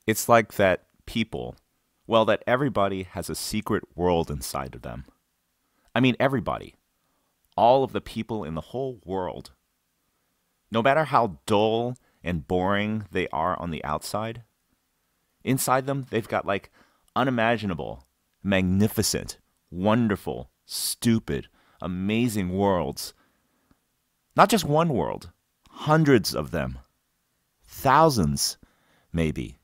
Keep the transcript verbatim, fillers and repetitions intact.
It's like that people, well, that everybody has a secret world inside of them. I mean, everybody. All of the people in the whole world. No matter how dull and boring they are on the outside, inside them, they've got like unimaginable, magnificent, wonderful, stupid, amazing worlds. Not just one world, hundreds of them. Thousands, maybe.